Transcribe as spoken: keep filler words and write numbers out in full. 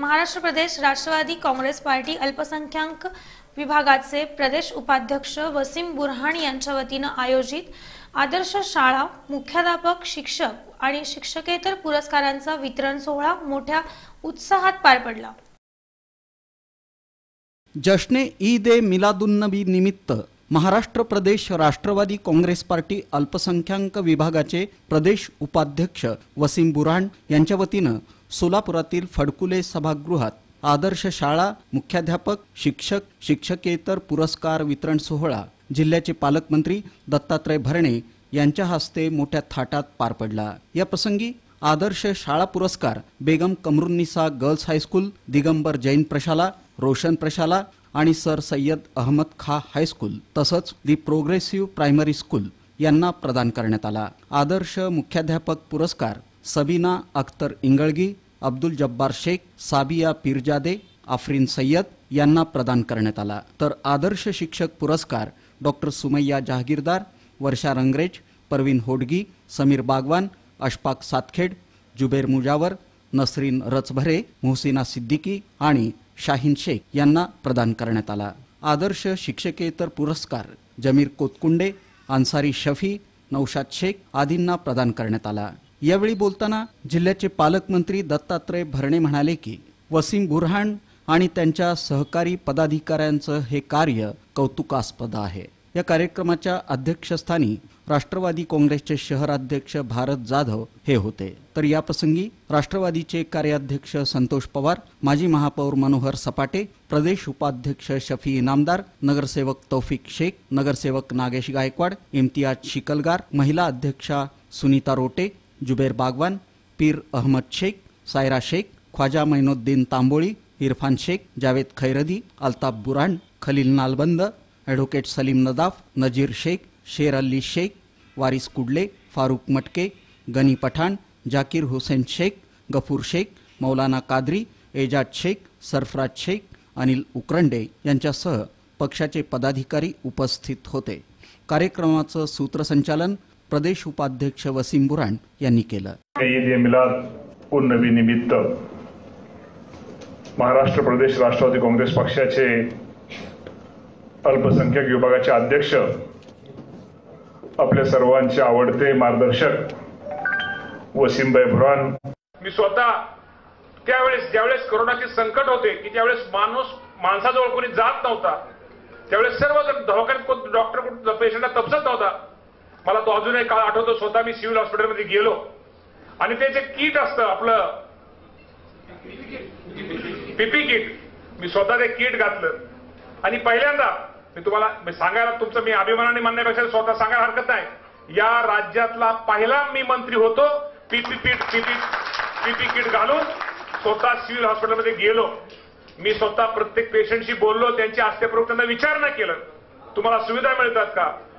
महाराष्ट्र प्रदेश राष्ट्रवादी काँग्रेस पार्टी अल्पसंख्याक विभागाचे प्रदेश उपाध्यक्ष वसीम बुरहान यांच्या वतीने आयोजित आदर्श शाळा मुख्याध्यापक शिक्षक आणि शिक्षकेतर पुरस्कारांचा वितरण सोहळा मोठ्या उत्साहात पार पडला। जश्ने ईद ए मिलादुन्नबी निमित्त महाराष्ट्र प्रदेश राष्ट्रवादी काँग्रेस पार्टी अल्पसंख्याक विभागाचे प्रदेश उपाध्यक्ष वसीम बुरहान यांच्या वतीने सोलापुरातील फडकुले सभागृहात आदर्श शाळा मुख्याध्यापक शिक्षक शिक्षकेतर पुरस्कार वितरण सोहळा जिल्ह्याचे पालकमंत्री दत्तात्रय भरणे यांच्या हस्ते मोठ्या थाटात पार पडला। या प्रसंगी आदर्श शाळा पुरस्कार बेगम कमरुन्निसा गर्ल्स हायस्कूल, दिगंबर जैन प्रशाला, रोशन प्रशाला आणि सर सय्यद अहमद खा हायस्कूल तसंच दी प्रोग्रेसिव्ह प्रायमरी स्कूल यांना प्रदान करण्यात आला। आदर्श मुख्याध्यापक पुरस्कार सबीना अख्तर इंगळगी, अब्दुल जब्बार शेख, साबिया पीरजादे, आफरीन सय्यद यांना प्रदान करण्यात आला। तर आदर्श शिक्षक पुरस्कार डॉक्टर सुमैया जहागीरदार, वर्षा रंगरेज, परवीन होडगी, समीर बागवान, अशफाक सातखेड, जुबेर मुजावर, नसरीन रचभरे, मोहसिना सिद्दीकी आणि शाहीन शेख यांना प्रदान करण्यात आला। आदर्श शिक्षकेतर पुरस्कार जमीर कोतकुंडे, अन्सारी शफी, नौशाद शेख आदींना प्रदान करण्यात आला। यावेळी बोलताना जिल्ह्याचे पालकमंत्री दत्तात्रय भरणे म्हणाले की वसीम बुरहान आणि त्यांच्या सहकारी पदाधिकाऱ्यांचं हे कार्य कौतुकास्पद आहे। या कार्यक्रमाच्या अध्यक्षस्थानी राष्ट्रवादी काँग्रेसचे शहराध्यक्ष भारत जाधव हे होते। तर या प्रसंगी राष्ट्रवादीचे कार्याध्यक्ष संतोष पवार, माजी महापौर मनोहर सपाटे, प्रदेश उपाध्यक्ष शफी इनामदार, नगरसेवक तौफिक शेख, नगरसेवक नागेश गायकवाड, इम्तियाज शिकलगार, महिला अध्यक्षा सुनीता रोटे, जुबेर बागवान, पीर अहमद शेख, सायरा शेख, ख्वाजा मैनुद्दीन तांबोळी, इरफान शेख, जावेद खैरदी, अल्ताफ बुरान, खलील नालबंद, ॲडव्होकेट सलीम नदाफ, नजीर शेख, शेर अली शेख, वारिस कुडले, फारूक मटके, गनी पठाण, जाकीर हुसेन शेख, गफूर शेख, मौलाना कादरी, एजाज शेख, सरफराज शेख, अनिल उकरंडे यांच्यासह पक्षाचे पदाधिकारी उपस्थित होते। कार्यक्रमाचं सूत्रसंचालन प्रदेश उपाध्यक्ष वसीम बुरहान यांनी केलं। ईद ए मिलाद उन नबी निमित्त महाराष्ट्र प्रदेश राष्ट्रवादी काँग्रेस पक्षाचे अल्पसंख्याक विभागाचे अध्यक्ष, आपल्या सर्वांचे आवडते मार्गदर्शक वसीमभाई बुरहान, मी स्वतः त्यावेळेस ज्यावेळेस कोरोनाचे संकट होते की ज्यावेळेस माणूस माणसाजवळ कोणी जात नव्हता, त्यावेळेस सर्वजण दवाखान्यात डॉक्टर पेशंटला तपसत नव्हता। मला तो अजूनही काळ आठवतो। स्वतः मी सिव्हिल हॉस्पिटलमध्ये गेलो आणि ते जे किट असतं आपलं पीपी किट, मी स्वतः ते किट घातलं आणि पहिल्यांदा मी तुम्हाला मी सांगायला तुमचं मी अभिमानाने म्हणण्यापेक्षा स्वतः सांगायला हरकत नाही, या राज्यातला पहिला मी मंत्री होतो पीपी किट पीपी पीपी किट घालून स्वतः सिव्हिल हॉस्पिटलमध्ये गेलो। मी स्वतः प्रत्येक पेशंटशी बोललो, त्यांची अस्त्यपूर्वक त्यांना विचारणा केलं, तुम्हाला सुविधा मिळतात का,